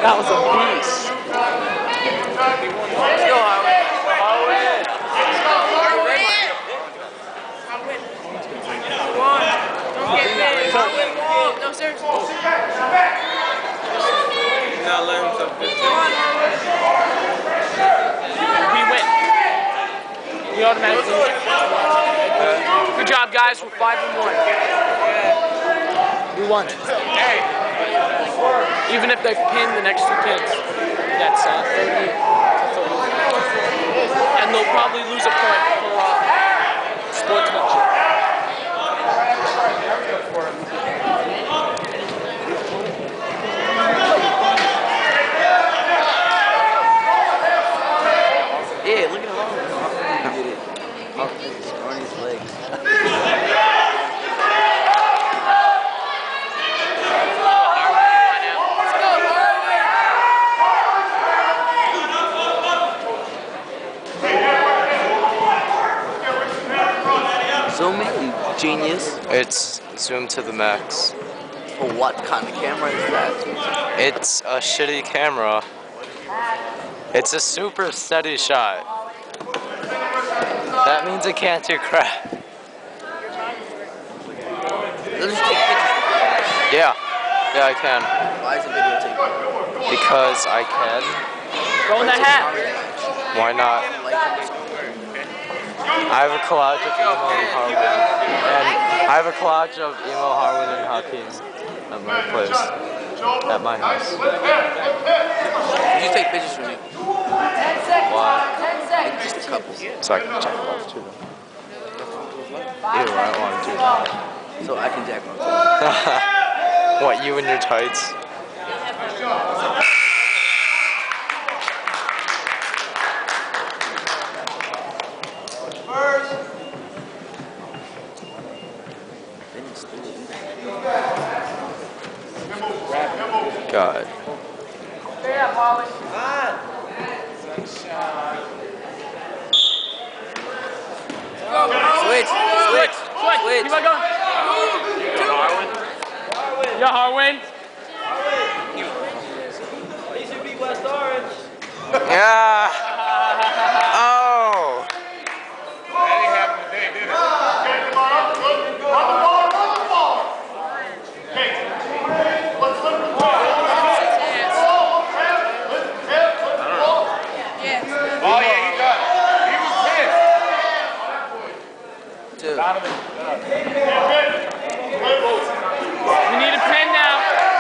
That was a beast. Let's go, Harwin. Harwin. Come on. Don't get big. Harwin Wong. No, seriously. He's not letting himself get come on, Harwin. We win. We automatically win. Good job, guys. We're 5-1. We won. Even if they pin the next two pins, that's 30 to 30. And they'll probably lose a point for sportsmanship. Yeah, look at him. On his legs. Zoom in, genius. It's zoom to the max. For what kind of camera is that? It's a shitty camera. It's a super steady shot. That means it can't do crap. Let's just take pictures. Yeah, I can. Why is the video taking? Because I can. Go in that hat. Why not? I have a collage of Emo and Harwin. And I have a collage of Emo, Harwin, and Hakeem at my place. At my house. Did you take pictures from you? Why? Like just a couple. So I can jack off too. Ew, I don't want to do that. So I can jack off. What, you and your tights? God. Switch. Keep on going. Yeah, Harwin. You should be West Orange. Yeah. Oh. We need a pin now.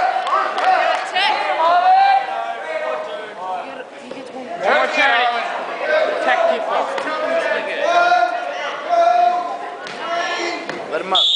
More turn. Tech people. Let him up.